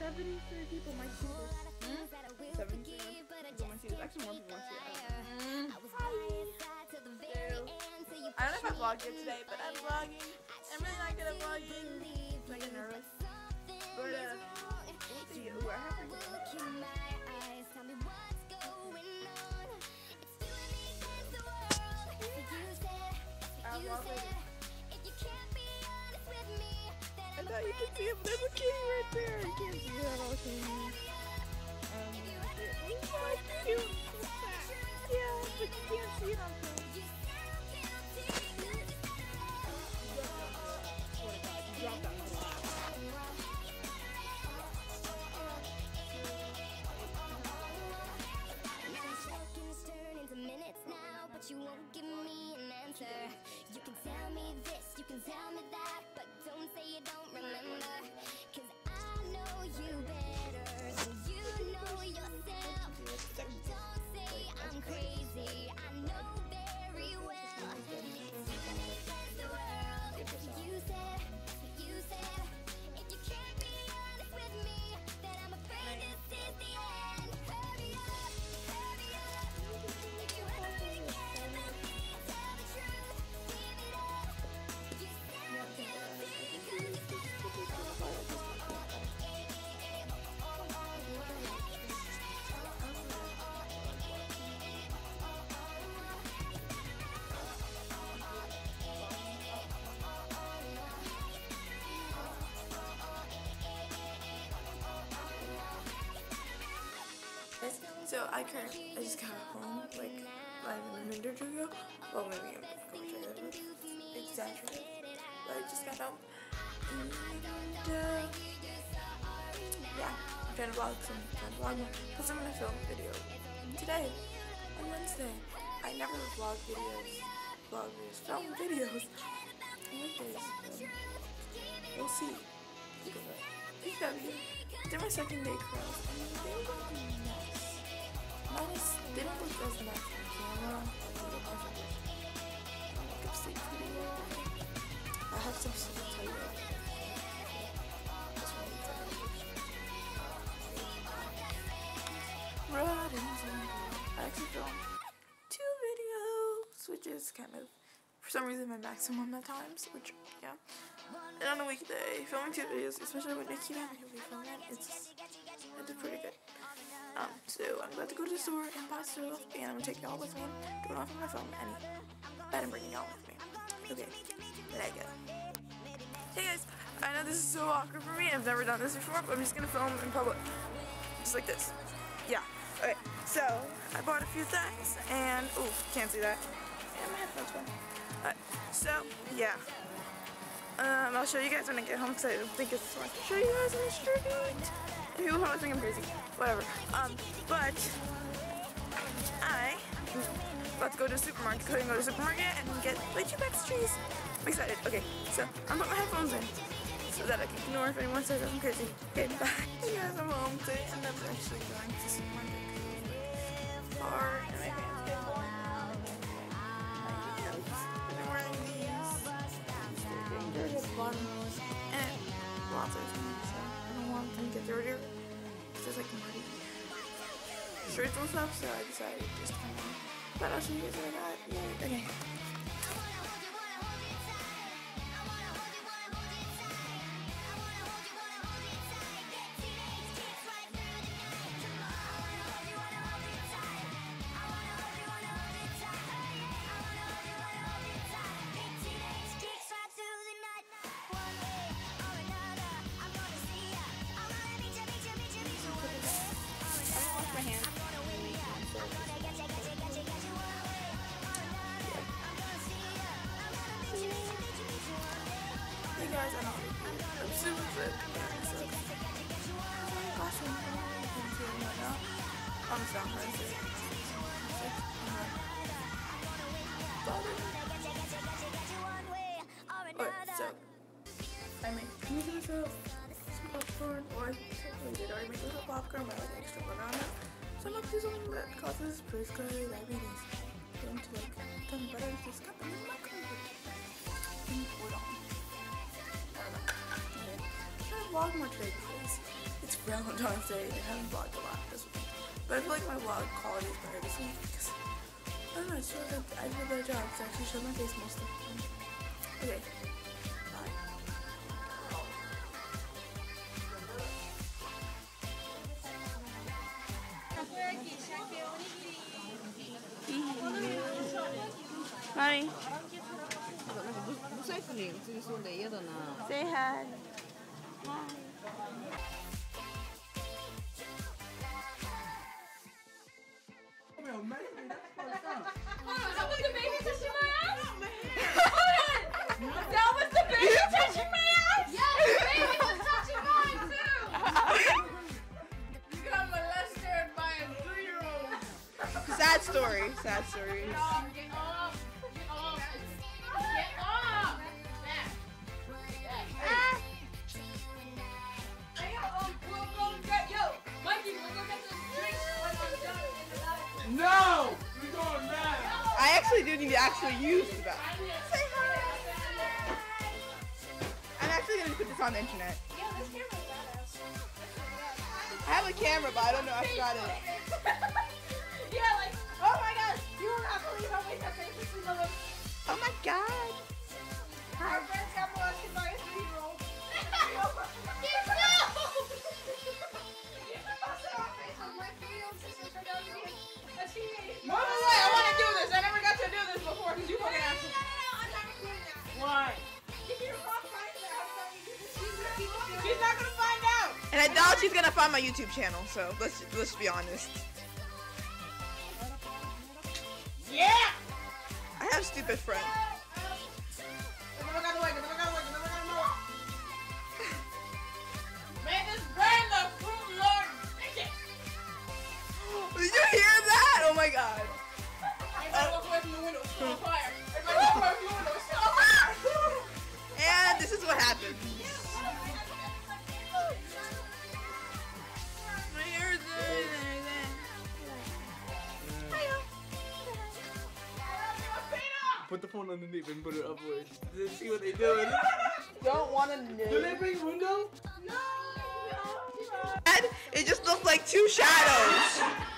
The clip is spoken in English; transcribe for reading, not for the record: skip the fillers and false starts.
73 people might see this. 73 people might see this. Actually, more people might see it. I don't know if I vlogged it today, but I'm vlogging. I'm really not good at vlogging. I get nervous. But, we'll see where I have to go. I'll vlog later. I thought you could see him. There's a kitty right there. You can't see that all kitty. He's so cute. Yeah, but you can't see it on film. Drop that. Seconds turn into minutes now, but you won't give me an answer. You can tell me this, you can tell me that, but don't say you don't remember. Cause I know you better than you know yourself. So don't say I'm crazy, I know very well. Against the world, you said, if you can't be honest with me, then I'm afraid this is the end. Hurry up, hurry up. If you ever really care about me, tell the truth, give it up. You sound guilty 'cause you said So I just got home like a minute or two ago. Well, maybe I'm exaggerated, but I just got home. And yeah, I'm trying to vlog more because I'm gonna film a video today on Wednesday. I never vlog videos, film videos on Wednesdays. We'll see. Did my second day curls. I mean, they look a mess. They don't look as nice on camera. Like upstate pretty well. I have some stuff to tell you about. I actually filmed 2 videos, which is kind of, for some reason, my maximum at times, which, yeah. And on a weekday, filming 2 videos, especially when Nikki and I are filming, I did pretty good. So I'm about to go to the store and buy stuff, and I'm gonna take y'all with me, do it off of my phone, and I'm bringing y'all with me. Okay, there I go. Hey guys, I know this is so awkward for me, I've never done this before, but I'm just gonna film in public, just like this. Yeah, okay, so I bought a few things, and, ooh, can't see that, and my headphones went. So, yeah. I'll show you guys when I get home because I don't think it's smart to show you guys on the street. People probably think I'm crazy. Whatever. But I'm about to go to the supermarket. Go to the supermarket and get lychee pastries. I'm excited. Okay, so I'm gonna put my headphones in so that I can ignore if anyone says I'm crazy. Okay, bye. Hey guys, I'm home today and I'm actually going to the supermarket because it's far and my pants get warm. I'm wearing these. And lots of things, so I don't want them to get dirtier because there's like muddy shirts and stuff, so I decided just to come in. But I'll show you guys what I got. Yay. Okay. My hand. Hey guys, I'm super sick. I'm so hungry. Alright, so I made pizza, some popcorn, or I did already make a little popcorn, but I like extra banana. So I'm gonna do something that causes pre-diabetes. Going to like tell me better just got them in my comfort. Hold on. I don't know. Okay. I'm trying to vlog more today because it's Valentine's Day and I haven't vlogged a lot this week. But I feel like my vlog quality is better this week because I don't know, I just feel like I did a better job because I actually showed my face most of the time. Okay, bye. Mommy. Say hi. Hi. That was the baby touching my ass? That was the baby touching my ass? Yes, the baby was touching mine too! You got molested by a 3-year-old. Sad story. Sad story. Get off! Get off! Get off! Get off! Back. Back. We'll go get, yo, Mikey, we'll go get those drinks when I'm done in the bathroom. No! We're going back! I actually do need to actually use the bathroom. Say hi. I'm actually going to put this on the internet. Yeah, this camera's badass. I have a camera, but I don't know if I got it. Yeah, like, oh my god, you will not believe how many faces we love. Oh my god. Our friends got molested by a 3-year-old. I want to do this. I never got to do this before because you fucking asked me. I'm not doing that. Why? If your mom finds out, she's not gonna find out. And I doubt she's going to find my YouTube channel, so let's be honest. Yeah. I have stupid friends. Man, this burn the fruit lord. Did you hear that? Oh my god. Everybody walk away from the window. It's still on fire. Everybody walk away from the window. It's still on fire. And this is what happens. My hair is Put the phone underneath and put it upwards. Let's see what they're doing. don't want to Do they bring a window? It just looks like two shadows.